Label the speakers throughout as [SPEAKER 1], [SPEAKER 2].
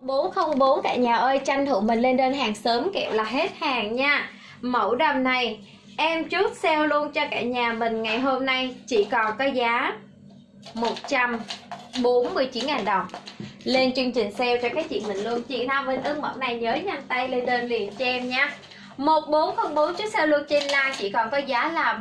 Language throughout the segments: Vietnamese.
[SPEAKER 1] 404 cả nhà ơi, tranh thủ mình lên đơn hàng sớm kẹo là hết hàng nha. Mẫu đầm này em chốt sale luôn cho cả nhà mình ngày hôm nay chỉ còn có giá 149.000 đồng. Lên chương trình sale cho các chị mình luôn. Chị nào mình ưng mẫu này nhớ nhanh tay lên đơn liền cho em nha. 1404 chốt sale luôn trên live chỉ còn có giá là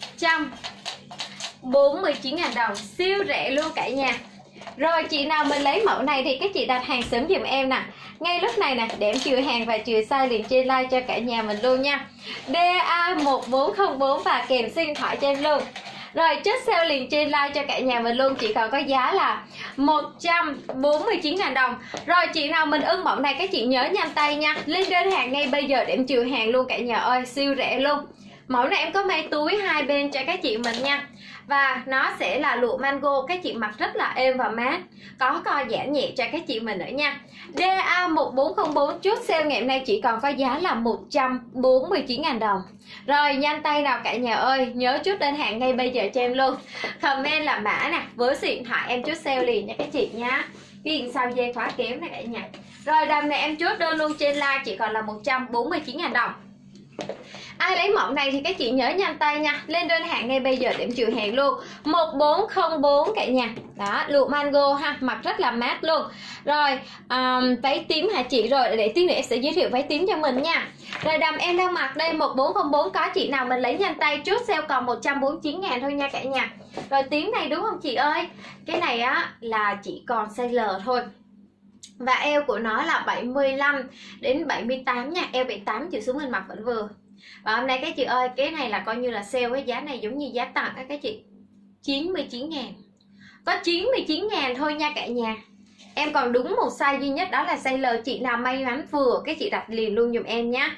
[SPEAKER 1] 149.000 đồng, siêu rẻ luôn cả nhà. Rồi chị nào mình lấy mẫu này thì các chị đặt hàng sớm giùm em nè. Ngay lúc này nè, để em chừa hàng và chừa size liền trên live cho cả nhà mình luôn nha. DA1404 và kèm số điện thoại cho em luôn. Rồi chốt sale liền trên live cho cả nhà mình luôn, chỉ còn có giá là 149.000 đồng. Rồi chị nào mình ưng mẫu này các chị nhớ nhanh tay nha. Lên đơn hàng ngay bây giờ để em chừa hàng luôn cả nhà ơi, siêu rẻ luôn. Mẫu này em có may túi hai bên cho các chị mình nha. Và nó sẽ là lụa mango, các chị mặc rất là êm và mát. Có co giãn nhẹ cho các chị mình nữa nha. DA1404 chốt sale ngày hôm nay chỉ còn có giá là 149.000 đồng. Rồi nhanh tay nào cả nhà ơi, nhớ chốt đơn hàng ngay bây giờ cho em luôn. Comment là mã nè, với số điện thoại em chốt sale liền nha các chị nha. Cái sao dây khóa kéo này cả nhà. Rồi đầm này em chốt đơn luôn trên live chỉ còn là 149.000 đồng. Ai lấy mẫu này thì các chị nhớ nhanh tay nha. Lên đơn hàng ngay bây giờ để em chừa hàng luôn. 1404 cả nhà. Đó, lụa mango ha, mặc rất là mát luôn. Rồi, váy tím hả chị? Rồi, để tí nữa em sẽ giới thiệu váy tím cho mình nha. Rồi đầm em đang mặc đây 1404, có chị nào mình lấy nhanh tay, chốt sale còn 149.000 thôi nha cả nhà. Rồi tím này đúng không chị ơi? Cái này á là chỉ còn size L thôi. Và eo của nó là 75 đến 78 nha. Eo 78 chiều xuống mình mặc vẫn vừa. Và hôm nay các chị ơi, cái này là coi như là sale, cái giá này giống như giá tặng các chị, 99.000. Có 99.000 thôi nha cả nhà. Em còn đúng một size duy nhất, đó là size L. Chị nào may mắn vừa các chị đặt liền luôn dùm em nhé.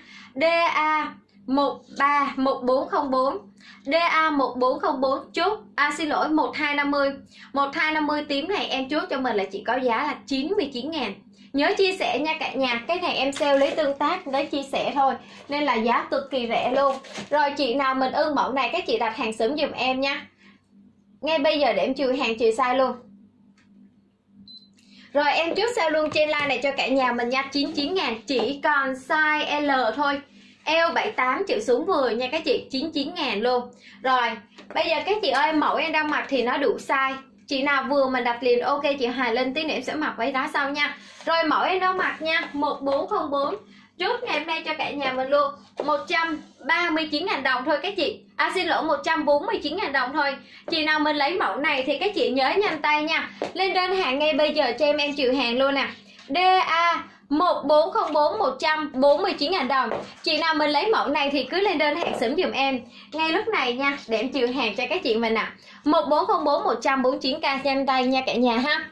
[SPEAKER 1] DA1404 DA1404 chốt, xin lỗi, 1250. 1250 tím này em chốt cho mình là chỉ có giá là 99.000. Nhớ chia sẻ nha cả nhà. Cái này em sale lấy tương tác, lấy chia sẻ thôi, nên là giá cực kỳ rẻ luôn. Rồi chị nào mình ưng mẫu này các chị đặt hàng sớm dùm em nha. Ngay bây giờ để em trừ hàng trừ size luôn. Rồi em chốt sale luôn trên live này cho cả nhà mình nha. 99.000 chỉ còn size L thôi. Eo 78 chịu xuống vừa nha các chị, 99.000 luôn. Rồi bây giờ các chị ơi, mẫu em đang mặc thì nó đủ size. Chị nào vừa mình đặt liền ok chị Hà Linh, tí nữa em sẽ mặc váy đó sau nha. Rồi mẫu em đang mặc nha, 1404 chốt ngày hôm nay cho cả nhà mình luôn 139.000 đồng thôi các chị. Xin lỗi, 149.000 đồng thôi. Chị nào mình lấy mẫu này thì các chị nhớ nhanh tay nha. Lên đơn hàng ngay bây giờ cho em trừ hàng luôn nè. DA1404 149.000 đồng. Chị nào mình lấy mẫu này thì cứ lên đơn hàng sớm dùm em ngay lúc này nha, để em trừ hàng cho các chị mình nè. 1404 149k nhanh tay nha cả nhà ha.